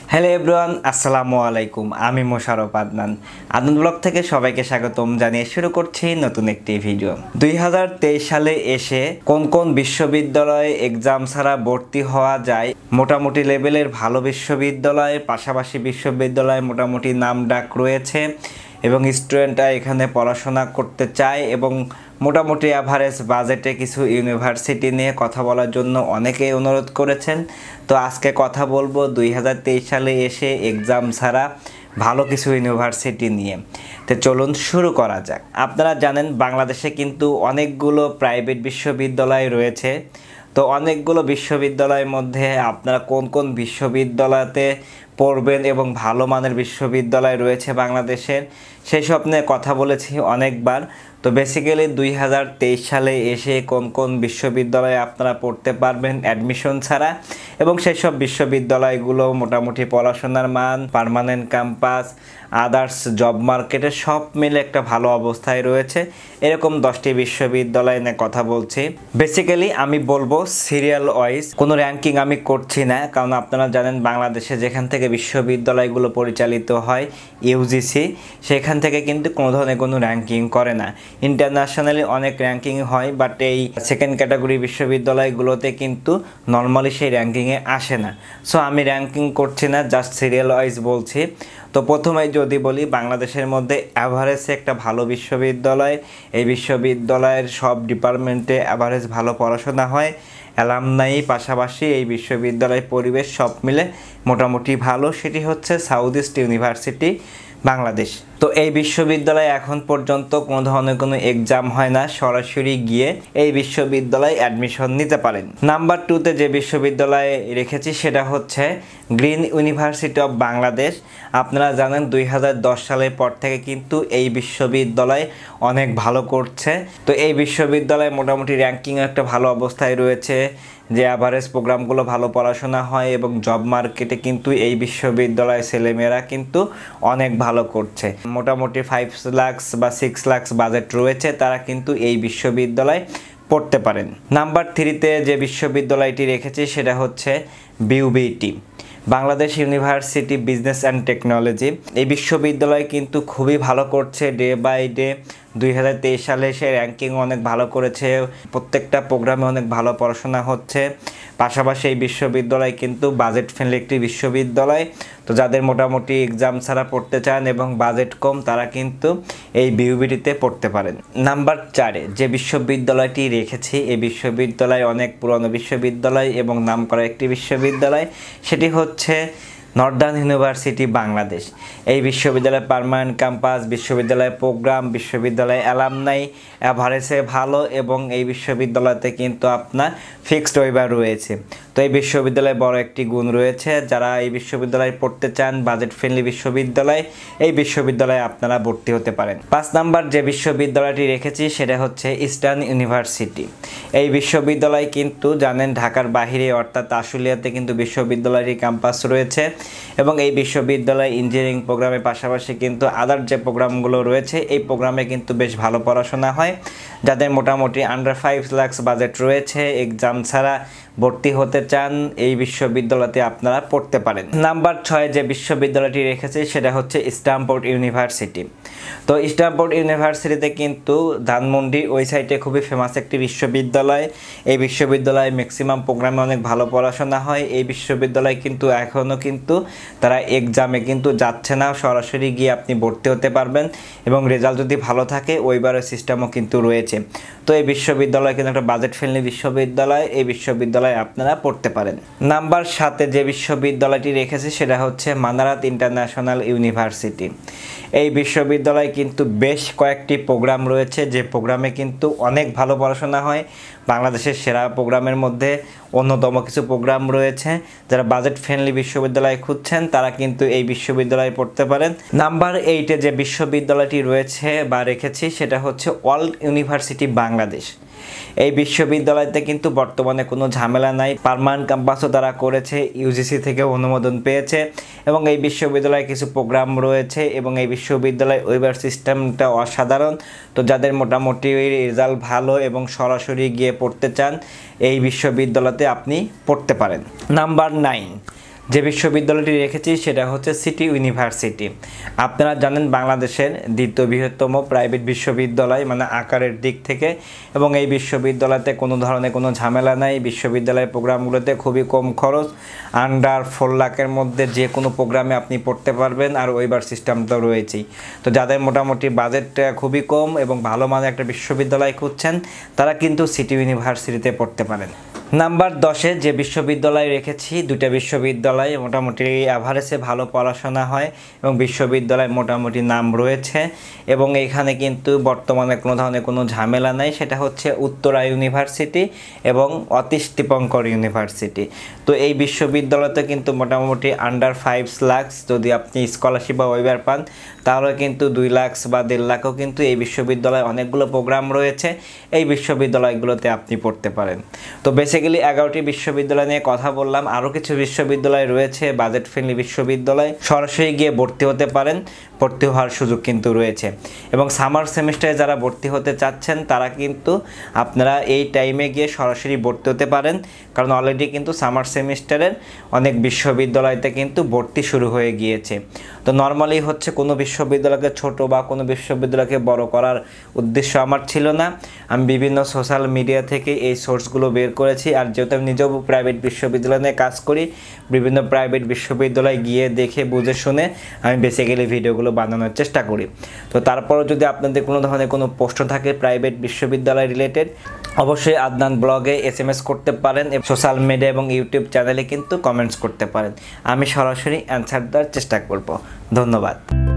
Hello everyone, আসসালামু আলাইকুম। আমি মোশাররফ আদনান। আদনান ব্লগ থেকে সবাইকে স্বাগতম জানিয়ে শুরু করছি নতুন একটি ভিডিও। 2023 সালে এসে কোন কোন বিশ্ববিদ্যালয়ে এক্সাম ছাড়া ভর্তি হওয়া যায়, মোটামুটি লেভেলের ভালো বিশ্ববিদ্যালয়ের পাশাপাশি বিশ্ববিদ্যালয়ে মোটামুটি নাম ডাক রয়েছে এবং স্টুডেন্টরা এখানে পড়াশোনা করতে চায় এবং মোটামুটি অ্যাভারেজ বাজেটে কিছু ইউনিভার্সিটি নিয়ে কথা বলার জন্য অনেকেই অনুরোধ করেছেন। তো আজকে কথা বলবো 2023 সালে এসে এক্সাম ছাড়া ভালো কিছু ইউনিভার্সিটি নিয়ে। তো চলুন শুরু করা যাক। আপনারা জানেন বাংলাদেশে কিন্তু অনেকগুলো প্রাইভেট বিশ্ববিদ্যালয় রয়েছে। তো অনেকগুলো বিশ্ববিদ্যালয়ের মধ্যে আপনারা কোন কোন বিশ্ববিদ্যালয়তে পড়বেন এবং ভালো মানের বিশ্ববিদ্যালয় রয়েছে বাংলাদেশের, সেই সব নিয়ে কথা বলেছি অনেকবার। তো বেসিক্যালি 2023 সালে এসে কোন কোন বিশ্ববিদ্যালয়ে আপনারা পড়তে পারবেন অ্যাডমিশন ছাড়া এবং সেই সব বিশ্ববিদ্যালয়গুলো মোটামুটি পড়াশোনার মান, পার্মানেন্ট ক্যাম্পাস, আদার্স জব মার্কেটে সব মিলে একটা ভালো অবস্থায় রয়েছে, এরকম 10টি বিশ্ববিদ্যালয় নিয়ে কথা বলছি। বেসিক্যালি আমি বলবো সিরিয়াল ওয়াইজ, কোনো র্যাঙ্কিং আমি করছি না, কারণ আপনারা জানেন বাংলাদেশে যেখান থেকে বিশ্ববিদ্যালয়গুলো পরিচালিত হয় ইউজিসি, সেখান থেকে কিন্তু কোনো ধরনের কোনো র্যাঙ্কিং করে না। ইন্টারন্যাশনালি অনেক র্যাঙ্কিং হয়, বাট এই সেকেন্ড ক্যাটাগরি বিশ্ববিদ্যালয়গুলোতে কিন্তু নর্মালি সেই র্যাঙ্কিংয়ে আসে না। সো আমি র্যাঙ্কিং করছি না, জাস্ট সিরিয়াল ওয়াইজ বলছি। তো প্রথমে যদি বলি বাংলাদেশের মধ্যে অ্যাভারেজে একটা ভালো বিশ্ববিদ্যালয়, এই বিশ্ববিদ্যালয়ের সব ডিপার্টমেন্টে অ্যাভারেজ ভালো পড়াশোনা হয়, অ্যালামনাই পাশাপাশি এই বিশ্ববিদ্যালয়ের পরিবেশ সব মিলে মোটামুটি ভালো, সেটি হচ্ছে সাউথ ইস্ট ইউনিভার্সিটি বাংলাদেশ। তো এই বিশ্ববিদ্যালয়ে এখন পর্যন্ত কোনো ধরনের কোনো এক্সাম হয় না, সরাসরি গিয়ে এই বিশ্ববিদ্যালয়ে অ্যাডমিশন নিতে পারেন। নাম্বার 2তে যে বিশ্ববিদ্যালয়ে রেখেছি সেটা হচ্ছে গ্রিন ইউনিভার্সিটি অফ বাংলাদেশ। আপনারা জানেন 2010 সালের পর থেকে কিন্তু এই বিশ্ববিদ্যালয় অনেক ভালো করছে। তো এই বিশ্ববিদ্যালয়ে মোটামুটি র্যাঙ্কিং একটা ভালো অবস্থায় রয়েছে, যে অ্যাভারেজ প্রোগ্রামগুলো ভালো পড়াশোনা হয় এবং জব মার্কেটে কিন্তু এই বিশ্ববিদ্যালয়ের ছেলেমেয়েরা কিন্তু অনেক ভালো করছে। মোটামুটি 5 লাখ বা 6 লাখ বাজেট রয়েছে, তারা কিন্তু এই বিশ্ববিদ্যালয়ে পড়তে পারেন। নাম্বার 3তে যে বিশ্ববিদ্যালয়টি রেখেছি সেটা হচ্ছে BUBT, Bangladesh university business and technology. এই বিশ্ববিদ্যালয় কিন্তু খুবই ভালো করছে ডে বাই ডে। 2023 সালে সে র্যাঙ্কিং অনেক ভালো করেছে, প্রত্যেকটা প্রোগ্রামে অনেক ভালো পড়াশোনা হচ্ছে। পাশাপাশি এই বিশ্ববিদ্যালয় কিন্তু বাজেট ফ্রেন্ডলি একটি বিশ্ববিদ্যালয়। তো যাদের মোটামুটি এক্সাম ছাড়া পড়তে চান এবং বাজেট কম, তারা কিন্তু এই বিউবিটিতে পড়তে পারেন। নাম্বার 4-এ যে বিশ্ববিদ্যালয়টি রেখেছি, এই বিশ্ববিদ্যালয় অনেক পুরনো বিশ্ববিদ্যালয় এবং নামকরা একটি বিশ্ববিদ্যালয়, সেটি হচ্ছে নর্দার্ন ইউনিভার্সিটি বাংলাদেশ। এই বিশ্ববিদ্যালয়ের পার্মানেন্ট ক্যাম্পাস, বিশ্ববিদ্যালয়ের প্রোগ্রাম, বিশ্ববিদ্যালয়ের অ্যালামনাই অ্যাভারেজে ভালো এবং এই বিশ্ববিদ্যালয়তে কিন্তু আপনার ফিক্সড ওয়েবার রয়েছে। তো এই বিশ্ববিদ্যালয়ে বড় একটি গুণ রয়েছে, যারা এই বিশ্ববিদ্যালয়ে পড়তে চান, বাজেট ফ্রেন্ডলি বিশ্ববিদ্যালয়, এই বিশ্ববিদ্যালয়ে আপনারা ভর্তি হতে পারেন। 5 নাম্বার যে বিশ্ববিদ্যালয়টি রেখেছি সেটা হচ্ছে ইস্টার্ন ইউনিভার্সিটি। এই বিশ্ববিদ্যালয় কিন্তু জানেন ঢাকার বাহিরে অর্থাৎ আশুলিয়াতে কিন্তু বিশ্ববিদ্যালয়টির ক্যাম্পাস রয়েছে এবং এই বিশ্ববিদ্যালয় ইঞ্জিনিয়ারিং প্রোগ্রামের পাশাপাশি কিন্তু আদার যে প্রোগ্রামগুলো রয়েছে এই প্রোগ্রামে কিন্তু বেশ ভালো পড়াশোনা হয়। যাদের মোটামুটি আন্ডার 5 লাখ বাজেট রয়েছে, এক্সাম ছাড়া ভর্তি হতে চান, এই বিশ্ববিদ্যালয়তে আপনারা পড়তে পারেন। নাম্বার 6 যে বিশ্ববিদ্যালয়টি রেখেছে সেটা হচ্ছে স্ট্যামফোর্ড ইউনিভার্সিটি। তো স্ট্যামফোর্ড ইউনিভার্সিটিতে কিন্তু ধানমন্ডি ওই সাইডে খুবই ফেমাস একটি বিশ্ববিদ্যালয়। এই বিশ্ববিদ্যালয়ে ম্যাক্সিমাম প্রোগ্রামে অনেক ভালো পড়াশোনা হয়। এই বিশ্ববিদ্যালয় কিন্তু এখনও কিন্তু তারা এক্সামে কিন্তু যাচ্ছে না, সরাসরি গিয়ে আপনি ভর্তি হতে পারবেন এবং রেজাল্ট যদি ভালো থাকে ওইবারের সিস্টেমও কিন্তু রয়েছে। তো এই বিশ্ববিদ্যালয় কিন্তু একটা বাজেট ফ্রেন্ডলি বিশ্ববিদ্যালয়, এই বিশ্ববিদ্যালয়ে আপনারা পড়তে পারেন। নাম্বার 7-এ যে বিশ্ববিদ্যালয়টি রেখেছে সেটা হচ্ছে মানারাত ইন্টারন্যাশনাল ইউনিভার্সিটি। এই বিশ্ববিদ্যালয়ে কিন্তু বেশ কয়েকটি প্রোগ্রাম রয়েছে, যে প্রোগ্রামে কিন্তু অনেক ভালো পড়াশোনা হয়। বাংলাদেশের সেরা প্রোগ্রামের মধ্যে অন্যতম কিছু প্রোগ্রাম রয়েছে। যারা বাজেট ফ্রেন্ডলি বিশ্ববিদ্যালয় খুঁজছেন তারা কিন্তু এই বিশ্ববিদ্যালয়ে পড়তে পারেন। নাম্বার 8-এ যে বিশ্ববিদ্যালয়টি রয়েছে বা রেখেছি সেটা হচ্ছে ওয়ার্ল্ড ইউনিভার্সিটি বাংলাদেশ। এই বিশ্ববিদ্যালয়তে কিন্তু বর্তমানে কোনো ঝামেলা নাই, পার্মানেন্ট ক্যাম্পাসও তারা করেছে, ইউজিসি থেকে অনুমোদন পেয়েছে এবং এই বিশ্ববিদ্যালয়ে কিছু প্রোগ্রাম রয়েছে এবং এই বিশ্ববিদ্যালয় ওয়েবার সিস্টেমটা অসাধারণ। তো যাদের মোটামুটি রেজাল্ট ভালো এবং সরাসরি গিয়ে পড়তে চান, এই বিশ্ববিদ্যালয়তে আপনি পড়তে পারেন। নাম্বার 9 যে বিশ্ববিদ্যালয়টি রেখেছি সেটা হচ্ছে সিটি ইউনিভার্সিটি। আপনারা জানেন বাংলাদেশের দ্বিতীয় বৃহত্তম প্রাইভেট বিশ্ববিদ্যালয় মানে আকারের দিক থেকে, এবং এই বিশ্ববিদ্যালয়তে কোনো ধরনের কোনো ঝামেলা নাই। বিশ্ববিদ্যালয়ের প্রোগ্রামগুলোতে খুবই কম খরচ, আন্ডার 4 লাখের মধ্যে যে কোনো প্রোগ্রামে আপনি পড়তে পারবেন, আর ওয়েবার সিস্টেম তো রয়েছেই। তো যাদের মোটামুটি বাজেটটা খুবই কম এবং ভালো মানের একটা বিশ্ববিদ্যালয় খুঁজছেন তারা কিন্তু সিটি ইউনিভার্সিটিতে পড়তে পারেন। নাম্বার 10-এ যে বিশ্ববিদ্যালয় রেখেছি, দুইটা বিশ্ববিদ্যালয় মোটামুটি অ্যাভারেজে ভালো পড়াশোনা হয় এবং বিশ্ববিদ্যালয় মোটামুটি নাম রয়েছে, এবং এখানে কিন্তু বর্তমানে কোনো ধরনের কোনো ঝামেলা নাই। সেটা হচ্ছে উত্তরা ইউনিভার্সিটি এবং অতীশ দীপঙ্কর ইউনিভার্সিটি। তো এই বিশ্ববিদ্যালয়তে কিন্তু মোটামুটি আন্ডার 5 লাখ যদি আপনি স্কলারশিপ বা ওয়েবার পান তাহলে কিন্তু 2 লাখ বা 1.5 লাখও কিন্তু এই বিশ্ববিদ্যালয়ে অনেকগুলো প্রোগ্রাম রয়েছে, এই বিশ্ববিদ্যালয়গুলোতে আপনি পড়তে পারেন। তো বেসিক্যালি 11টি বিশ্ববিদ্যালয় নিয়ে কথা বললাম। আরও কিছু বিশ্ববিদ্যালয় রয়েছে বাজেট ফ্রেন্ডলি বিশ্ববিদ্যালয়, সরাসরি গিয়ে ভর্তি হতে পারেন, ভর্তি হওয়ার সুযোগ কিন্তু রয়েছে। এবং সামার সেমিস্টারে যারা ভর্তি হতে চাচ্ছেন তারা কিন্তু আপনারা এই টাইমে গিয়ে সরাসরি ভর্তি হতে পারেন, কারণ অলরেডি কিন্তু সামার সেমিস্টারের অনেক বিশ্ববিদ্যালয়তে কিন্তু ভর্তি শুরু হয়ে গিয়েছে। তো নর্মালি হচ্ছে কোনো বিশ্ববিদ্যালয়কে ছোট বা কোনো বিশ্ববিদ্যালয়কে বড় করার উদ্দেশ্য আমার ছিল না। আমি বিভিন্ন সোশ্যাল মিডিয়া থেকে এই সোর্সগুলো বের করেছি, আর যেহেতু আমি নিজেও প্রাইভেট বিশ্ববিদ্যালয় নিয়ে কাজ করি, বিভিন্ন প্রাইভেট বিশ্ববিদ্যালয়ে গিয়ে দেখে বুঝে শুনে আমি বেসিক্যালি ভিডিওগুলো বানানোর চেষ্টা করি। তো তারপরও যদি আপনাদের কোনো ধরনের কোনো প্রশ্ন থাকে প্রাইভেট বিশ্ববিদ্যালয় রিলেটেড, অবশ্যই আদনান ব্লগে SMS করতে পারেন, সোশ্যাল মিডিয়া এবং ইউটিউব চ্যানেলে কিন্তু কমেন্টস করতে পারেন। আমি সরাসরি অ্যান্সার দেওয়ার চেষ্টা করব। ধন্যবাদ।